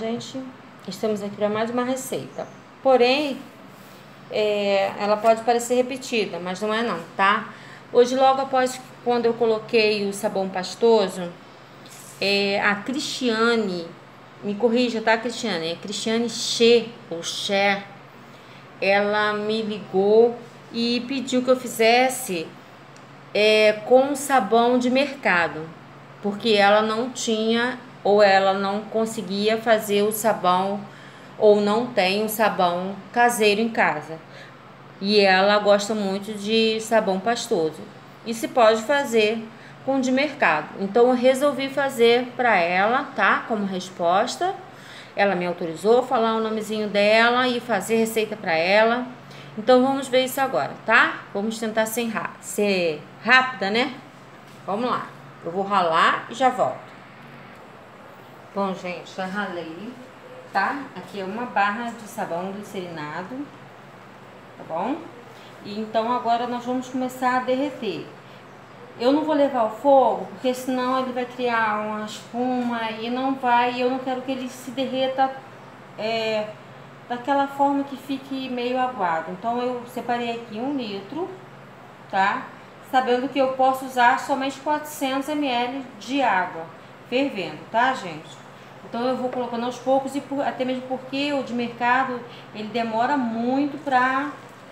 gente? Estamos aqui para mais uma receita. Porém, ela pode parecer repetida, mas não é não, tá? Hoje, logo após quando eu coloquei o sabão pastoso, a Cristiane, me corrija, tá, Cristiane? É Cristiane Che, ou Cher, ela me ligou e pediu que eu fizesse com sabão de mercado, porque ela não tinha ou ela não conseguia fazer o sabão ou não tem um sabão caseiro em casa. E ela gosta muito de sabão pastoso. E se pode fazer com de mercado. Então eu resolvi fazer para ela, tá? Como resposta. Ela me autorizou a falar o nomezinho dela e fazer receita para ela. Então vamos ver isso agora, tá? Vamos tentar ser rápida, né? Vamos lá. Eu vou ralar e já volto. Bom, gente, já ralei, tá? Aqui é uma barra de sabão glicerinado, tá bom? E então agora nós vamos começar a derreter. Eu não vou levar ao fogo, porque senão ele vai criar uma espuma e não vai, eu não quero que ele se derreta daquela forma que fique meio aguado. Então eu separei aqui 1 litro, tá? Sabendo que eu posso usar somente 400 ml de água fervendo, tá, gente? Então eu vou colocando aos poucos, e até mesmo porque o de mercado ele demora muito pra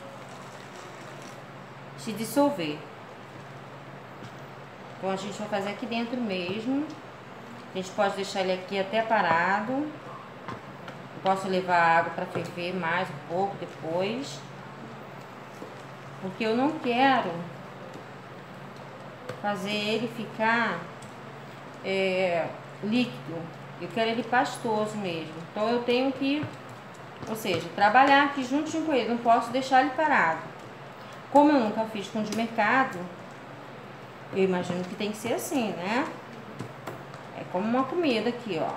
se dissolver. Então a gente vai fazer aqui dentro mesmo. A gente pode deixar ele aqui até parado. Eu posso levar a água para ferver mais um pouco depois, porque eu não quero fazer ele ficar líquido. Eu quero ele pastoso mesmo. Então eu tenho que, ou seja, trabalhar aqui juntinho com ele. Não posso deixar ele parado. Como eu nunca fiz com de mercado, eu imagino que tem que ser assim, né? É como uma comida aqui, ó.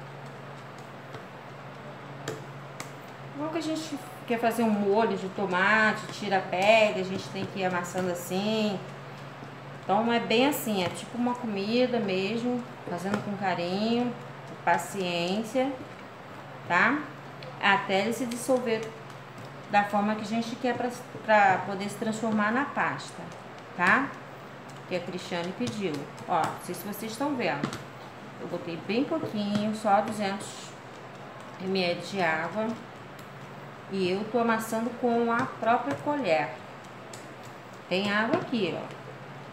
Igual que a gente quer fazer um molho de tomate, tira a pele, a gente tem que ir amassando assim. Então é bem assim, é tipo uma comida mesmo, fazendo com carinho, paciência, tá? Até ele se dissolver da forma que a gente quer pra poder se transformar na pasta, tá? Que a Cristiane pediu. Ó, não sei se vocês estão vendo. Eu botei bem pouquinho, só 200 ml de água. E eu tô amassando com a própria colher. Tem água aqui, ó.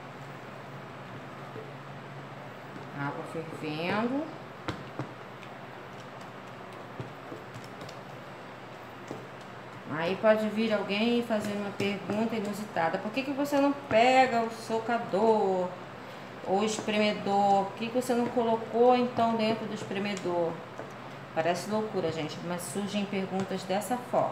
Água fervendo. Aí pode vir alguém e fazer uma pergunta inusitada. Por que você não pega o socador ou espremedor? Por que você não colocou então dentro do espremedor? Parece loucura, gente, mas surgem perguntas dessa forma.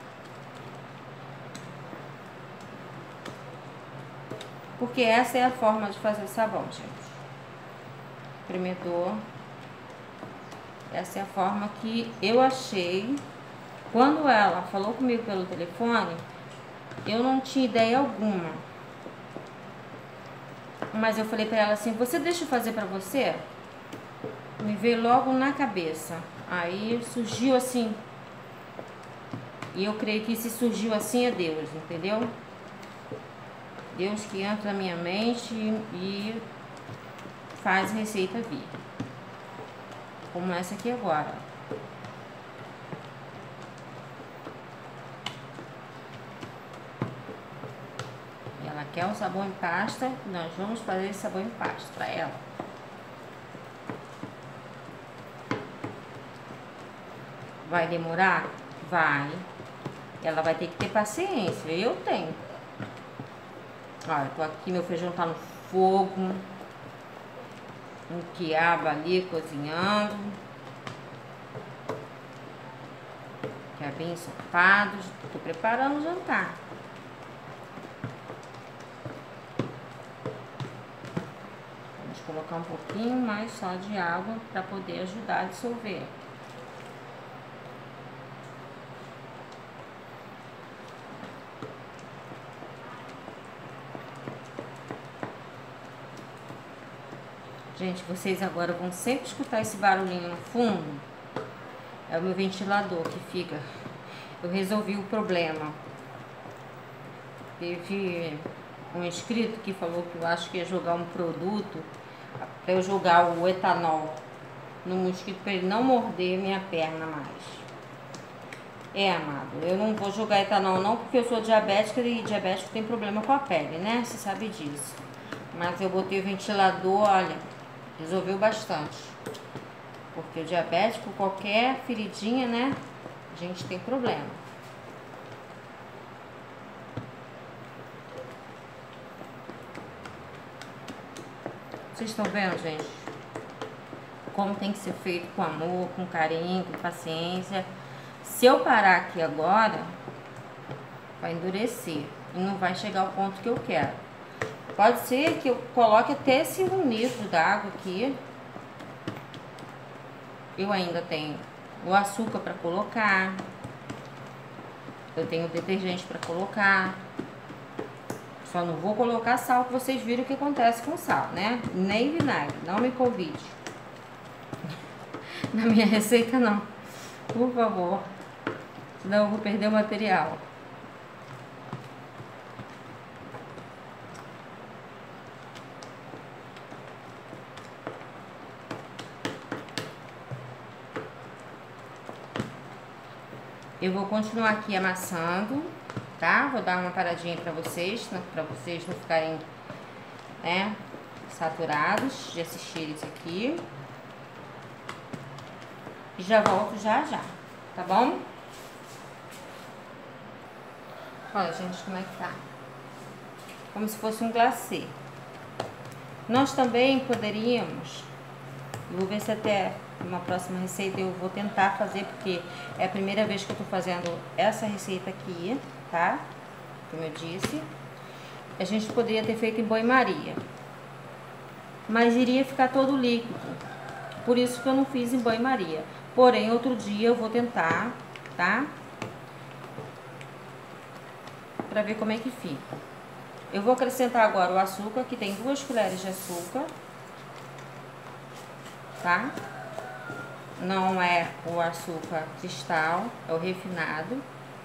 Porque essa é a forma de fazer sabão, gente. Espremedor. Essa é a forma que eu achei. Quando ela falou comigo pelo telefone, eu não tinha ideia alguma. Mas eu falei pra ela assim, você deixa eu fazer pra você? Me veio logo na cabeça. Aí surgiu assim. E eu creio que se surgiu assim é Deus, entendeu? Deus que entra na minha mente e faz a receita vir. Como essa aqui agora. E ela quer um sabão em pasta. Nós vamos fazer esse sabão em pasta pra ela. Vai demorar? Vai. Ela vai ter que ter paciência. Eu tenho. Olha, tô aqui, meu feijão tá no fogo. Um quiabo ali cozinhando. Quiabinho ensopado. Tô preparando o jantar. Vamos colocar um pouquinho mais só de água para poder ajudar a dissolver. Gente, vocês agora vão sempre escutar esse barulhinho no fundo, É o meu ventilador que fica. Eu resolvi o problema. Teve um inscrito que falou que eu acho que ia jogar um produto para eu jogar o etanol no mosquito para ele não morder minha perna mais. Amado, eu não vou jogar etanol não, porque eu sou diabética e diabético tem problema com a pele, né? Você sabe disso. Mas eu botei o ventilador, olha, resolveu bastante. Porque o diabético, qualquer feridinha, né? A gente tem problema. Vocês estão vendo, gente? Como tem que ser feito com amor, com carinho, com paciência. Se eu parar aqui agora, vai endurecer e não vai chegar ao ponto que eu quero. Pode ser que eu coloque até esse 1 litro d'água aqui. Eu ainda tenho o açúcar para colocar. Eu tenho o detergente para colocar. Só não vou colocar sal, que vocês viram o que acontece com sal, né? Nem vinagre, não me convide. Na minha receita não, por favor. Senão eu vou perder o material. Eu vou continuar aqui amassando, tá? Vou dar uma paradinha pra vocês não ficarem, né, saturados de assistir isso aqui. E já volto já, tá bom? Olha, gente, como é que tá? Como se fosse um glacê. Nós também poderíamos, vou ver se até uma próxima receita eu vou tentar fazer, porque é a primeira vez que eu tô fazendo essa receita aqui, tá? Como eu disse. A gente poderia ter feito em banho-maria, mas iria ficar todo líquido. Por isso que eu não fiz em banho-maria. Porém, outro dia eu vou tentar, tá? Pra ver como é que fica. Eu vou acrescentar agora o açúcar, que tem 2 colheres de açúcar, tá? Não é o açúcar cristal, é o refinado.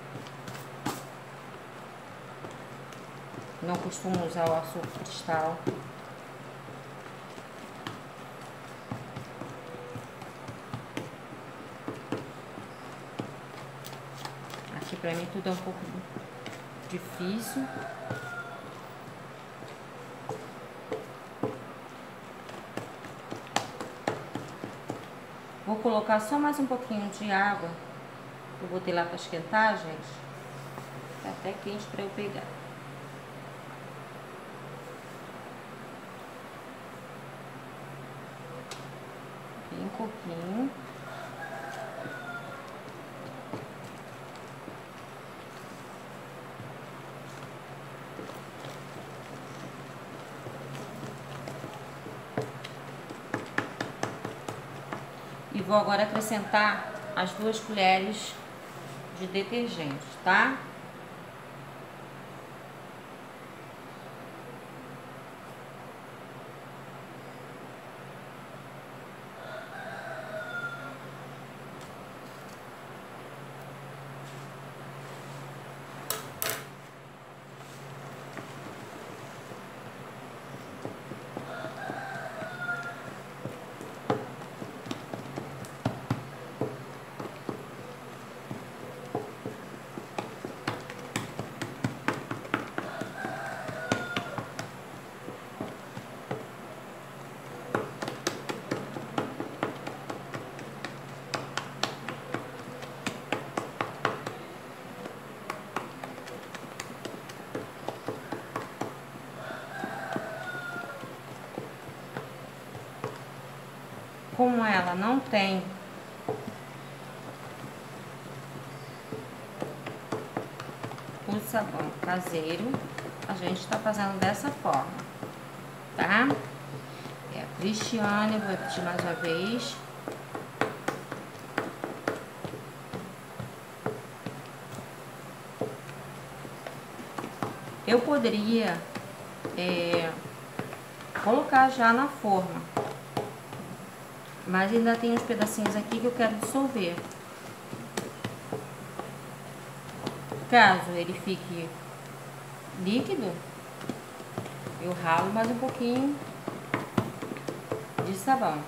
Não costumo usar o açúcar cristal. Aqui pra mim tudo é um pouco difícil. Vou colocar só mais um pouquinho de água. Eu botei lá pra esquentar, gente. Tá até quente pra eu pegar. Bem pouquinho. E vou agora acrescentar as 2 colheres de detergente, tá? Como ela não tem o sabão caseiro, a gente tá fazendo dessa forma, tá? É a Cristiane, vou repetir mais uma vez. Eu poderia colocar já na forma, mas ainda tem uns pedacinhos aqui que eu quero dissolver. Caso ele fique líquido, eu ralo mais um pouquinho de sabão.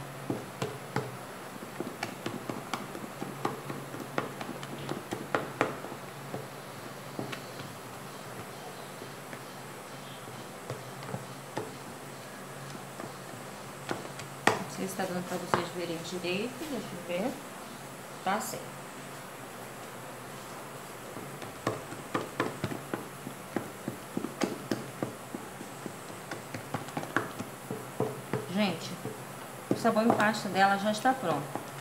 Não sei se tá dando pra vocês verem direito, deixa eu ver. Tá certo. Gente, o sabão em pasta dela já está pronto.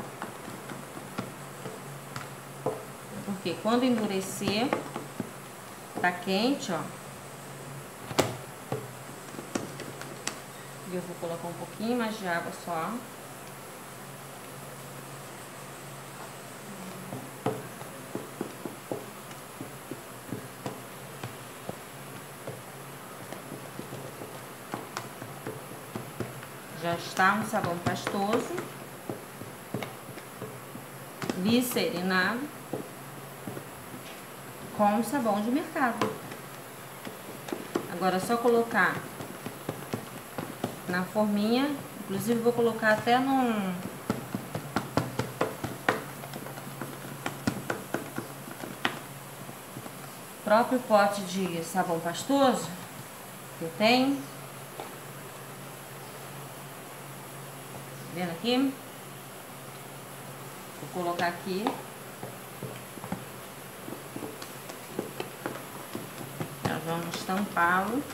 Porque quando endurecer, tá quente, ó. E eu vou colocar um pouquinho mais de água só. Já está um sabão pastoso, glicerinado, com sabão de mercado. Agora é só colocar na forminha, inclusive vou colocar até num próprio pote de sabão pastoso que eu tenho. Vendo aqui? Vou colocar aqui. Nós vamos tampá-lo.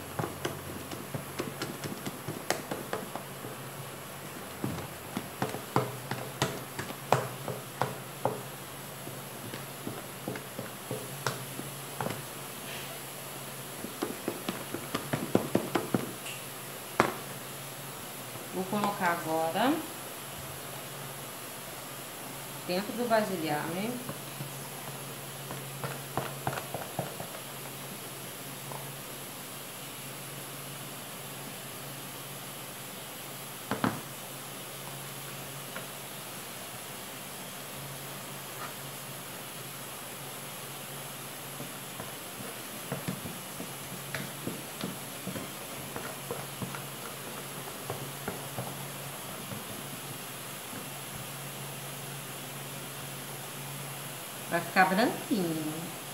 Vou colocar agora dentro do vasilhame. Vai ficar branquinho.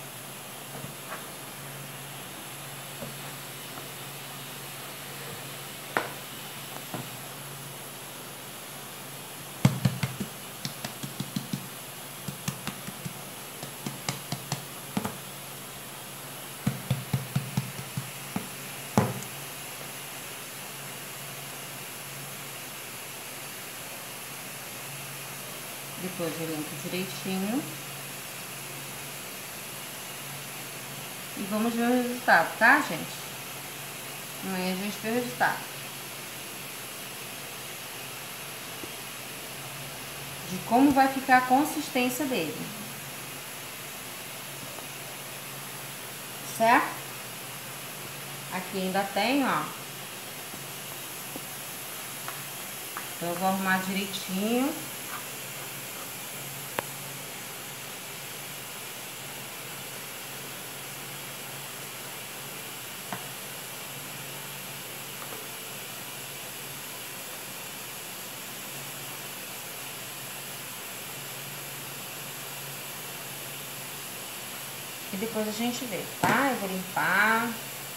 Depois eu limpo direitinho. E vamos ver o resultado, tá, gente? Amanhã a gente vê o resultado. De como vai ficar a consistência dele. Certo? Aqui ainda tem, ó. Então eu vou arrumar direitinho. E depois a gente vê, tá? Eu vou limpar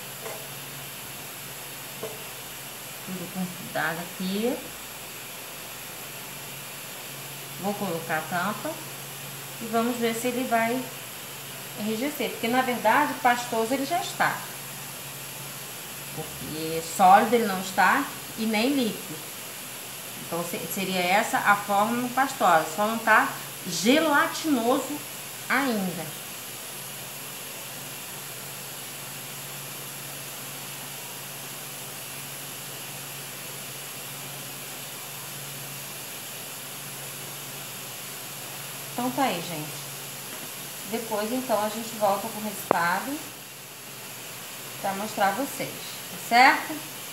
tudo com cuidado aqui. Vou colocar a tampa e vamos ver se ele vai enrijecer. Porque na verdade pastoso ele já está. Porque sólido ele não está e nem líquido. Então seria essa a forma pastosa, só não tá gelatinoso ainda. Então tá aí, gente. Depois, então, a gente volta com o resultado pra mostrar a vocês, tá certo?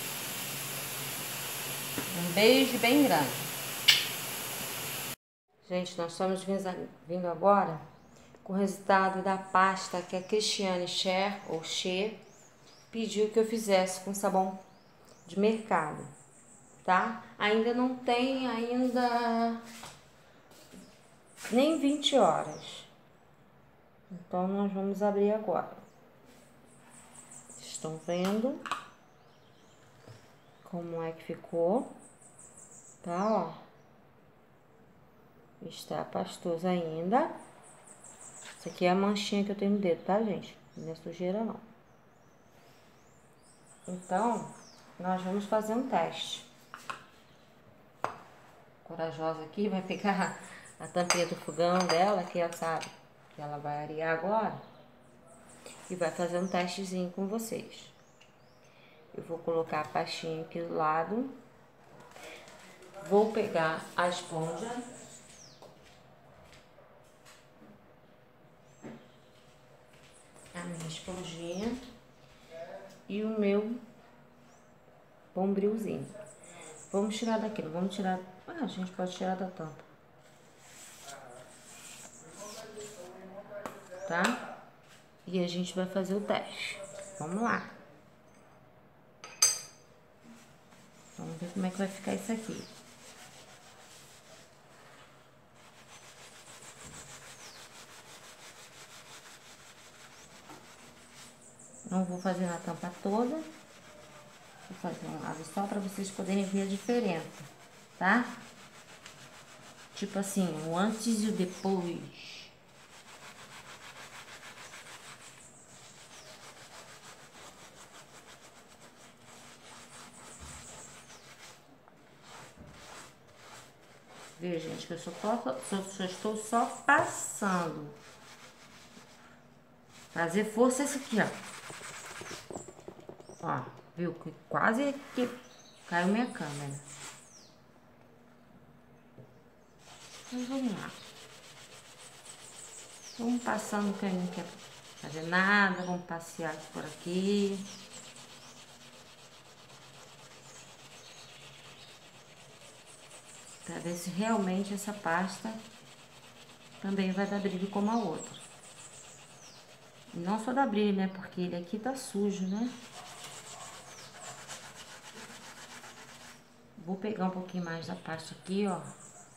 Um beijo bem grande. Gente, nós estamos vindo agora com o resultado da pasta que a Cristiane Cher, ou Che, pediu que eu fizesse com sabão de mercado, tá? Ainda não tem nem 20 horas. Então, nós vamos abrir agora. Estão vendo como é que ficou? Tá, ó. Está pastoso ainda. Isso aqui é a manchinha que eu tenho no dedo, tá, gente? Não é sujeira, não. Então, nós vamos fazer um teste. Corajosa aqui vai pegar a tampinha do fogão dela, que ela sabe que ela vai arear agora, e vai fazer um testezinho com vocês. Eu vou colocar a pastinha aqui do lado. Vou pegar a esponja. A minha esponjinha. E o meu bombrilzinho. Vamos tirar daqui, não vamos tirar... Ah, a gente pode tirar da tampa. Tá? E a gente vai fazer o teste. Vamos lá. Vamos ver como é que vai ficar isso aqui. Não vou fazer na tampa toda. Vou fazer um lado só para vocês poderem ver a diferença, tá? Tipo assim, o antes e o depois. Vê, gente, que eu só estou só passando. Fazer força esse aqui, ó. Ó, viu? Que quase que caiu minha câmera. Então, vamos lá. Vamos passando que a gente não quer fazer nada. Vamos passear por aqui. Pra ver se realmente essa pasta também vai dar brilho como a outra. E não só dá brilho, né? Porque ele aqui tá sujo, né? Vou pegar um pouquinho mais da pasta aqui, ó.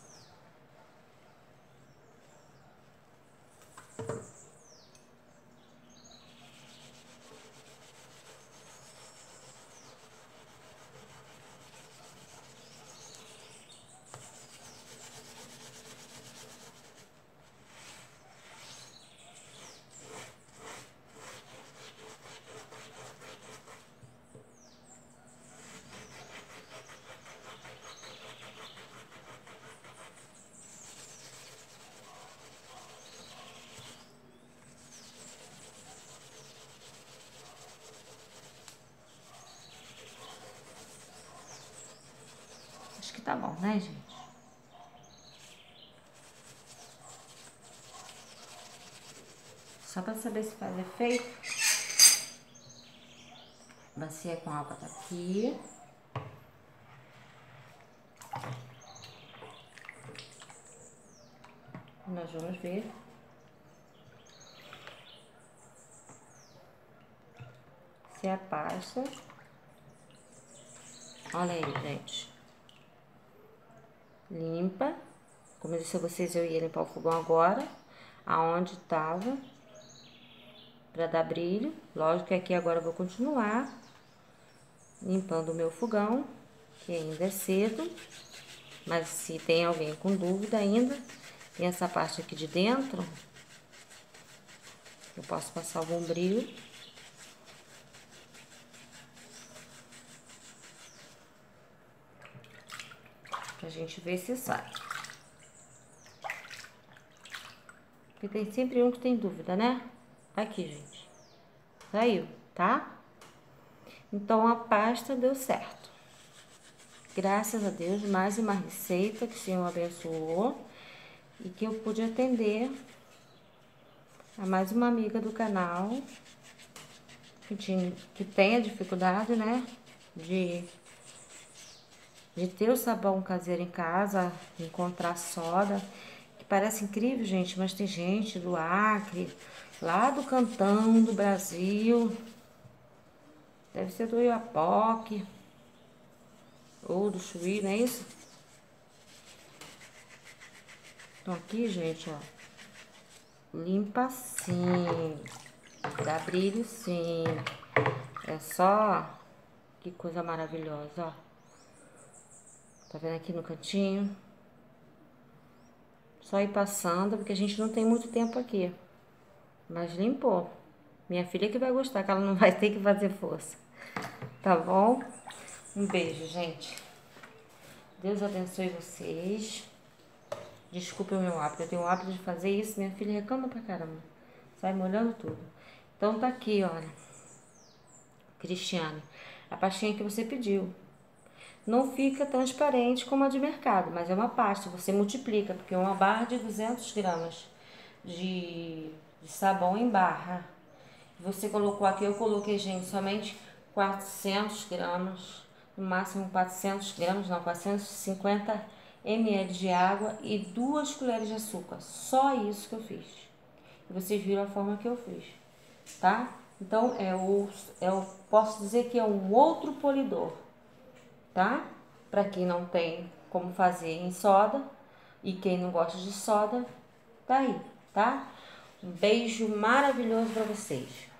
Acho que tá bom, né, gente? Só pra saber se faz efeito. Bacia com água tá aqui. Nós vamos ver se a pasta... Olha aí, gente. Limpa. Como eu disse a vocês, eu ia limpar o fogão agora. Aonde tava. Pra dar brilho. Lógico que aqui agora eu vou continuar limpando o meu fogão, que ainda é cedo. Mas se tem alguém com dúvida ainda, tem essa parte aqui de dentro. Eu posso passar algum brilho. Pra gente ver se sai. Porque tem sempre um que tem dúvida, né? Aqui, gente. Saiu, tá? Então, a pasta deu certo. Graças a Deus, mais uma receita que o Senhor abençoou. E que eu pude atender a mais uma amiga do canal. Que tem a dificuldade, né? De ter o sabão caseiro em casa, encontrar soda, parece incrível, gente, mas tem gente do Acre, lá do cantão do Brasil. Deve ser do Oiapoque ou do Chuí, não é isso? Então aqui, gente, ó. Limpa sim. Dá brilho sim. É só... Que coisa maravilhosa, ó. Tá vendo aqui no cantinho? Só ir passando, porque a gente não tem muito tempo aqui. Mas limpou. Minha filha que vai gostar, que ela não vai ter que fazer força. Tá bom? Um beijo, gente. Deus abençoe vocês. Desculpa o meu hábito. Eu tenho o hábito de fazer isso. Minha filha reclama pra caramba. Sai molhando tudo. Então tá aqui, olha. Cristiane, a pastinha que você pediu. Não fica transparente como a de mercado, mas é uma pasta. Você multiplica, porque é uma barra de 200 gramas de sabão em barra. Você colocou aqui, eu coloquei, gente, somente 400 gramas, no máximo 400 gramas, não, 450 ml de água e 2 colheres de açúcar. Só isso que eu fiz. E vocês viram a forma que eu fiz, tá? Então, posso dizer que é um outro polidor, tá? Para quem não tem como fazer em soda e quem não gosta de soda, tá aí, tá? Um beijo maravilhoso para vocês.